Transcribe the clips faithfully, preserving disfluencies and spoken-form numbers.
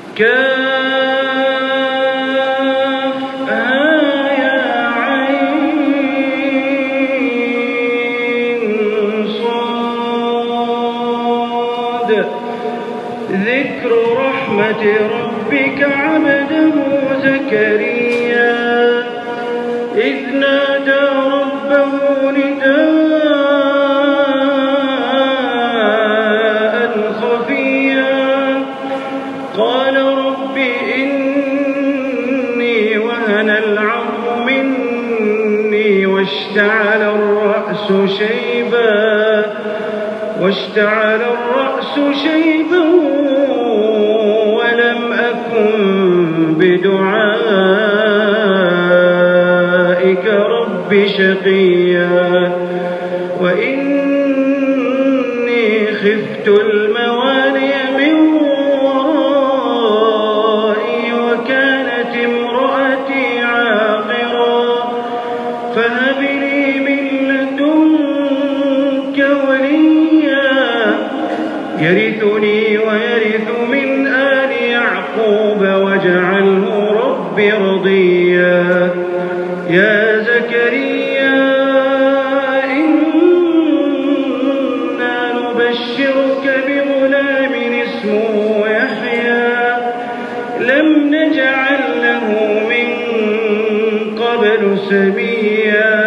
كافها يا عين صاد ذكر رحمة ربك عبده زكريا إذ نادى ربه نداء خفيا قال رب إني وهن العظم مني واشتعل الرأس شيبا واشتعل الرأس شيبا ولم أكن بدعائك رب شقيا وإني خفت الموالي من ورائي وكانت امرأتي عاقرا فهب لي من لدنك وليا يرثني ويرث من آل يعقوب واجعله رب رضيا يا زكريا إنا نبشرك بغلام اسمه يحيى لم نجعل له من قبل سميا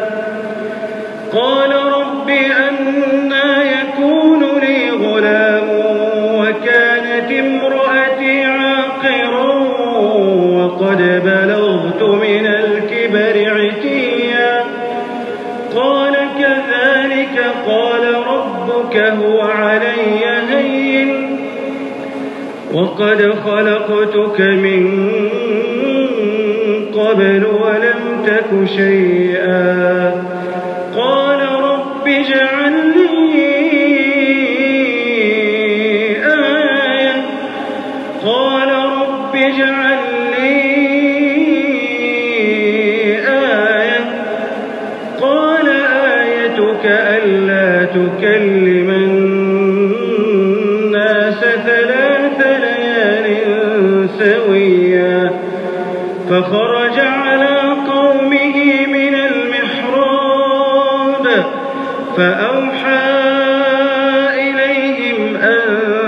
قال رب أنى يكون لي غلام وكانت امرأتي عاقرا وقد بلغت من الكبر عتيا قال كذلك قال ربك هو علي هين وقد خلقتك من قبل ولم تك شيئا قال رب اجعل لي آية قال رب اجعل لي آية قال آيتك ألا تكلم الناس ثلاث ليال سويا فخرج على قومه من المحراب فأوحى إليهم أن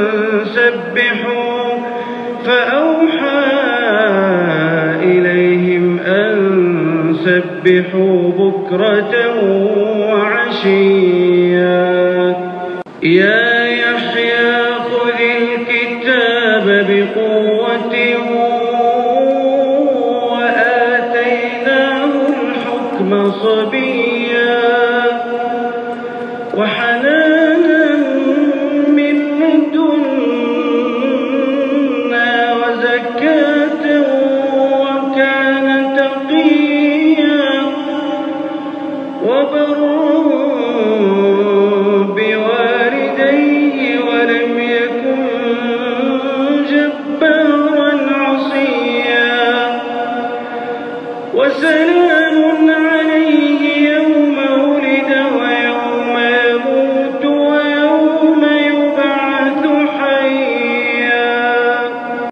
سبحوا فأوحى إليهم أن سبحوا بكرة وعشيا يا يحيى خذ الكتاب بقوة وآتيناه الحكم صبيا وحنانا من لدنا وزكاة وكان تقيا وبرا بوالديه ولم يكن جبارا عصيا وسلام